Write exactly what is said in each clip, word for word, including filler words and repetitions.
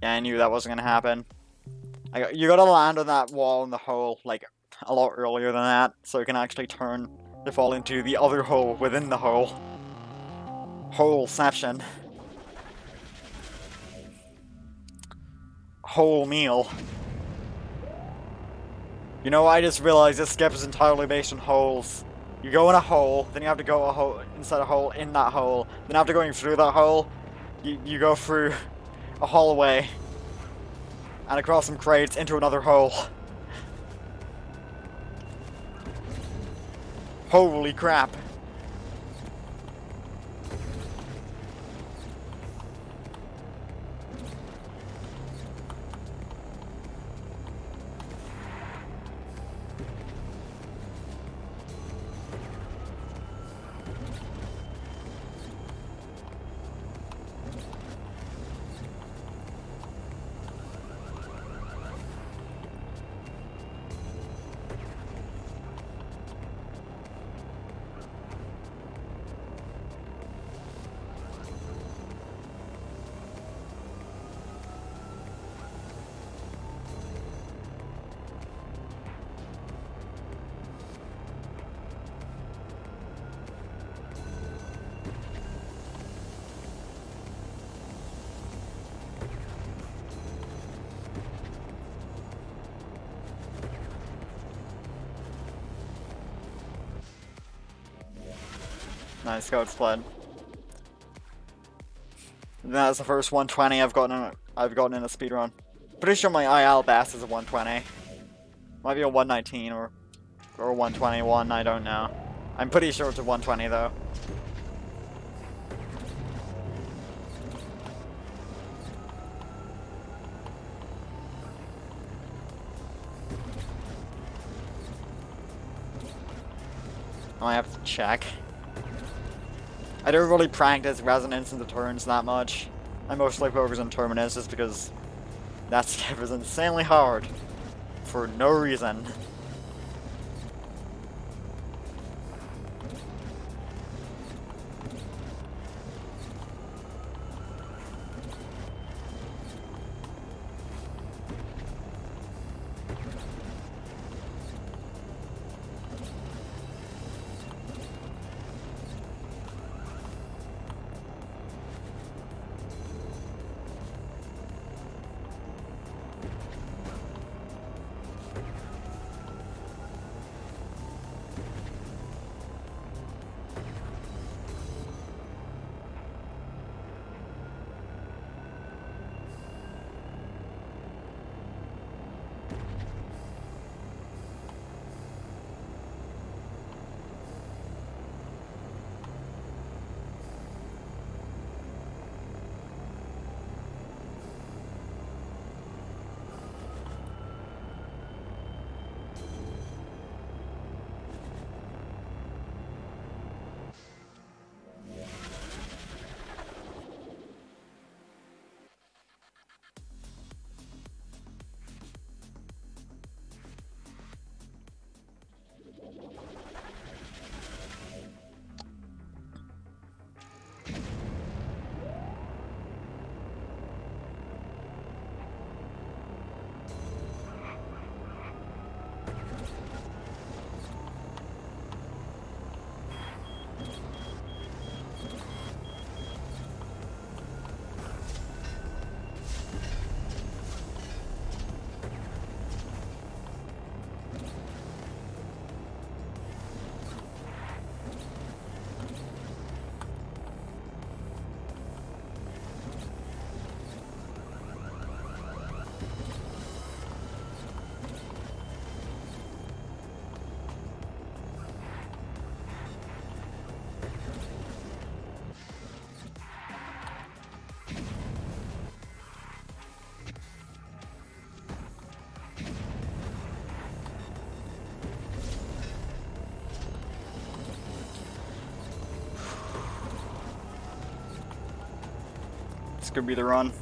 Yeah, I knew that wasn't gonna happen. I got, you gotta land on that wall in the hole, like, a lot earlier than that, so you can actually turn the fall into the other hole within the hole. Holeception. Whole meal. You know, I just realized this skip is entirely based on holes. You go in a hole, then you have to go a hole inside a hole in that hole. Then after going through that hole, you, you go through a hallway and across some crates into another hole. Holy crap. Nice, go explode. That's the first one twenty I've gotten in a, I've gotten in a speedrun. Pretty sure my I L best is a one twenty. Might be a one nineteen or or a one twenty-one, I don't know. I'm pretty sure it's a one twenty though. I have to check. I don't really practice resonance into turns that much. I mostly focus on terminus just because that skip is insanely hard. For no reason. This could be the run.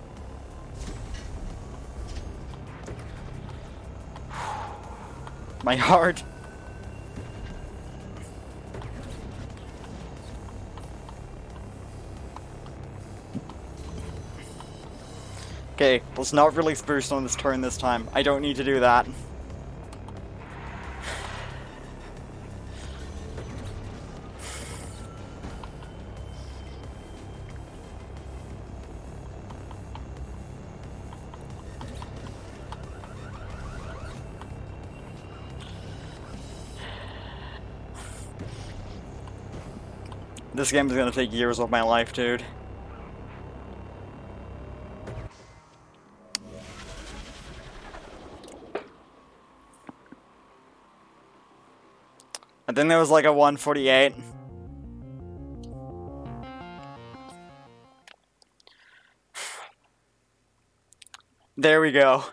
My heart. Okay, let's not release boost on this turn this time. I don't need to do that. This game is gonna take years of my life, dude. I think there was like a one forty-eight. There we go.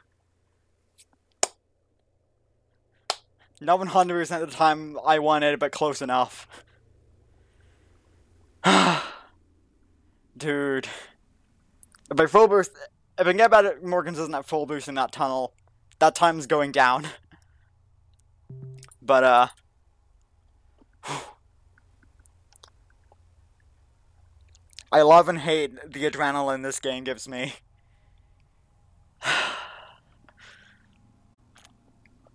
Not one hundred percent of the time I wanted, but close enough. Dude. If I full boost, if I can get better, more consistent at full boost in that tunnel, that time's going down. But, uh... I love and hate the adrenaline this game gives me.